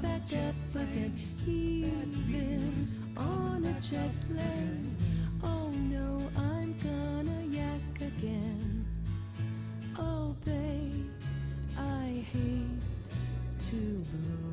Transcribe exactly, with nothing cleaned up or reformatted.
back up again. He's been on a jet plane. Oh no, I'm gonna yak again. Oh babe, I hate to blow.